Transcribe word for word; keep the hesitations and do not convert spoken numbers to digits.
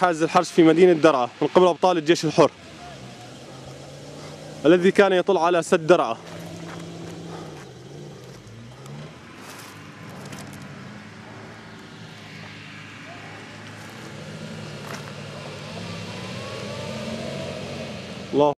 حاز الحرس في مدينة درعا من قبل أبطال الجيش الحر الذي كان يطل على سد درعا. الله